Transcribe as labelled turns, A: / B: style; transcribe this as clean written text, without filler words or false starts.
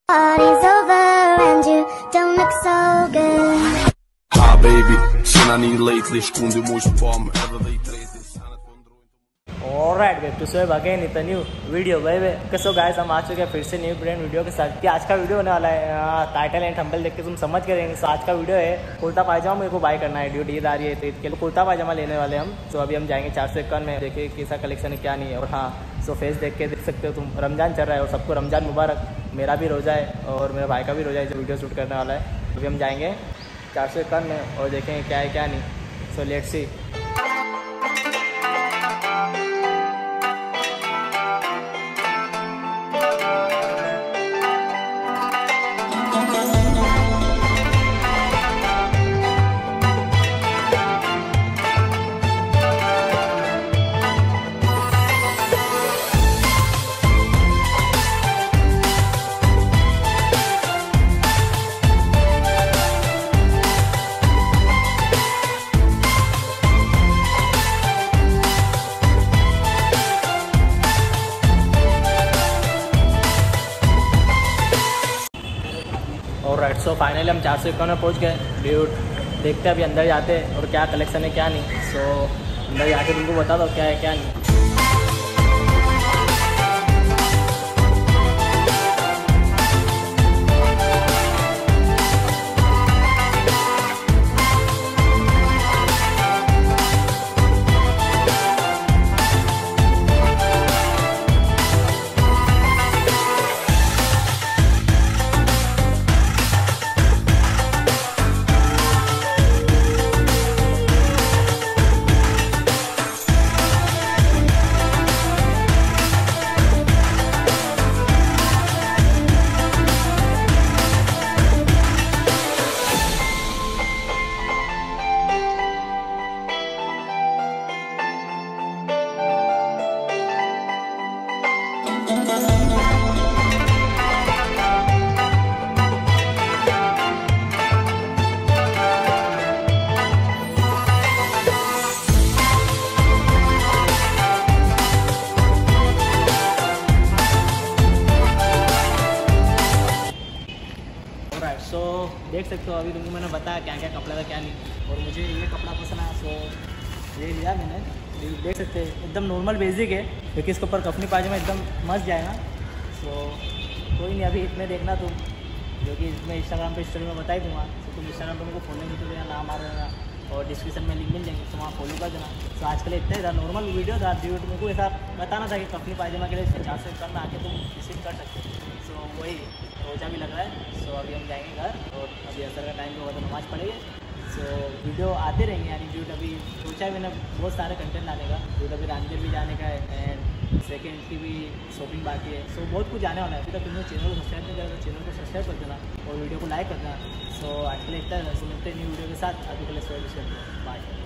A: Party's over and you don't look so good.
B: Ah baby, cena ni lately, esconde o meu spam, ela dei 3
C: alright back to so again इतना new video भाई so guys हम आ चुके हैं फिर से new brand video के साथ कि आज का वीडियो होने वाला है टाइटल एंड थंबनेल देख के तुम समझ के रहेंगे। सो आज का वीडियो है कुर्ता पायजामा मेरे को बाय करना है, ड्यूटी ईद आ रही है तो ईद के लिए कुर्ता पायजामा लेने वाले हम। तो अभी हम जाएंगे 451 में, देखिए कैसा कलेक्शन है क्या नहीं है। और हाँ सो फेस देख के देख सकते हो तुम, रमजान चल रहा है और सबको रमजान मुबारक। मेरा भी रोज़ा है और मेरे भाई का भी रोज़ा है जो वीडियो शूट करने वाला है। अभी हम जाएंगे 451 में और देखेंगे क्या है क्या नहीं। So let's see. Alright so finally हम 451 में पहुंच गए। ड्यूट देखते हैं अभी अंदर जाते हैं और क्या कलेक्शन है क्या नहीं। सो अंदर जाके तुमको बता दो क्या है क्या नहीं। सो देख सकते हो अभी तुमको मैंने बताया क्या क्या कपड़ा था क्या नहीं। और मुझे ये कपड़ा पसंद आया सो ये लिया मैंने। देख सकते हैं एकदम नॉर्मल बेसिक है क्योंकि इसके ऊपर कफनी पायजामा एकदम मस्त जाएगा। सो कोई नहीं अभी इतने देखना तुम, जो कि मैं इंस्टाग्राम पे स्टोरी में बता ही दूँगा। तो तुम इंस्टाग्राम पर मेरे को फॉलो नहीं तो देना, नाम आ रहा और डिस्क्रिप्शन में लिंक मिल जाएंगे तो वहाँ फॉलो कर देना। तो आज के लिए इतना ही था, नॉर्मल वीडियो था। मेरे को ऐसा बताना था कि कफनी पायजामा के लिए 451 में आके तुम विजिट कर सकते हो। सो वही रोज़ा भी लग रहा है। सो अभी हम जाएंगे घर और अभी असर का टाइम होगा तो नमाज़ पढ़ेंगे। सो वीडियो आते रहेंगे यानी ड्यूट अभी सोचा है मैंने बहुत सारे कंटेंट लाने का। ड्यूट अभी रामगढ़ भी जाने का है एंड सेकेंड की भी शॉपिंग बाकी है। सो बहुत कुछ जाने वाला है। अभी तक तुमने चैनल को सब्सक्राइब नहीं करा तो चैनल को सब्सक्राइब कर देना और वीडियो को लाइक कर देना। सो आज के लिए इतना है। मिलते हैं न्यू वीडियो के साथ। अभी के लिए बाय।